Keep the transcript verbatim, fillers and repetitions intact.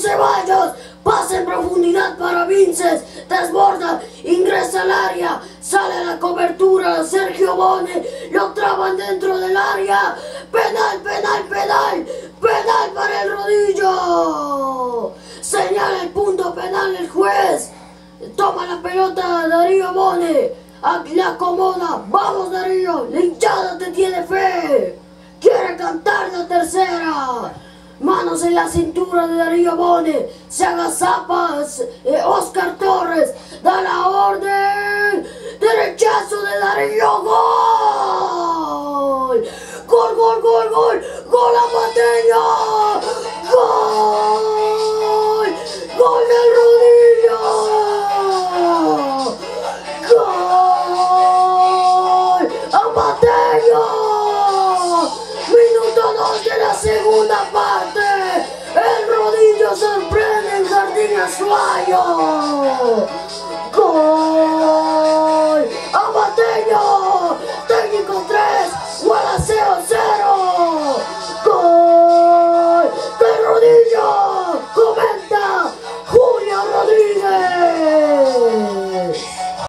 Ceballos, pase en profundidad para Vinces, desborda, ingresa al área, sale a la cobertura, Sergio Bone, lo traban dentro del área, penal, penal, penal, penal para el Rodillo, señala el punto penal el juez, toma la pelota Darío Bone, la acomoda, vamos Darío, la hinchada te tiene fe, quiere cantar la tercera. Manos en la cintura de Darío Bone, se agazapa eh, Oscar Torres, da la orden, derechazo de Darío, gol, gol, gol, gol, gol, gol Amateño, gol, gol del Rodillo, gol, Amateño. Minuto dos de la segunda parte. El Rodillo sorprende en Jardín Azuayo.